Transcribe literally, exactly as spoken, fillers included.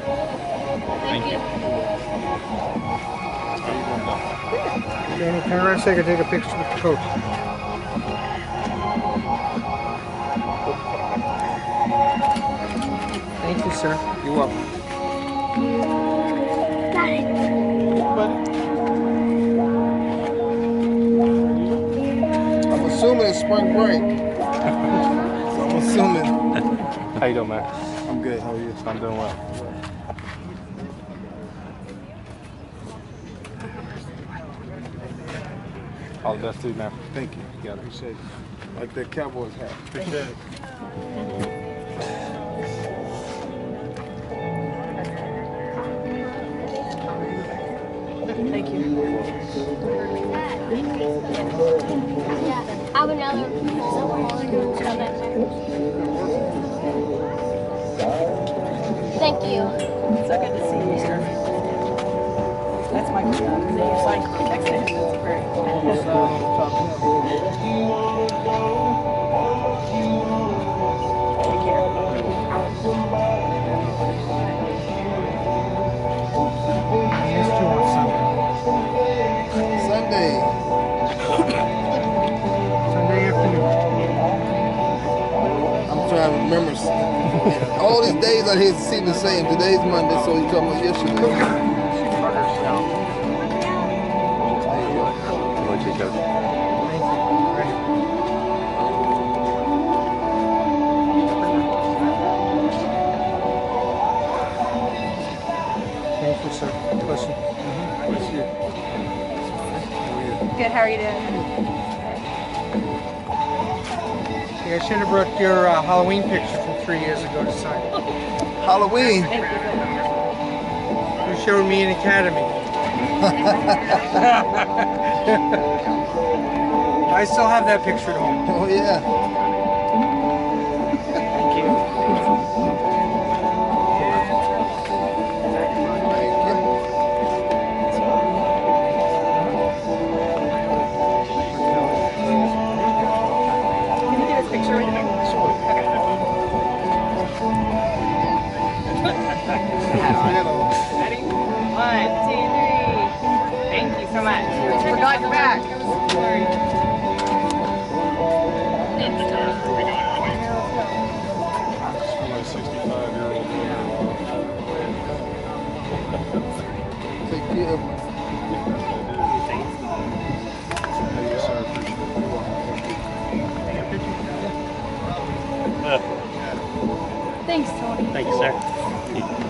Thank you. Danny, turn around a second, take a picture with the coach. Thank you, sir. You're welcome. Got it. I'm assuming it's spring break. So I'm assuming. How you doing, man? I'm good. How are you? I'm doing well. All the best to you, man. Thank you. You got it. Appreciate it. Like that Cowboys hat. Appreciate it. Thank you. Yeah, I have another Thank you. So good to see you, sir. That's my good job. You're signing next to him. That's great. Take care. Missed you on Sunday. Sunday afternoon. I'm trying to remember. All these days I hear seem the same. Today's Monday, so you talking about yesterday. What you got? Thank you, sir. Bless you. Bless you. Good, how are you doing? Yeah, I should have brought your uh, Halloween picture from three years ago to sign. Halloween. You showed me in Academy. I still have that picture at home. Oh yeah. Thank you. Can you do this picture with me? Sure. Ready? One, two, three. Thank you so much. Forgot your back. Sorry. Take care of Thanks, Tony. Thank you, sir.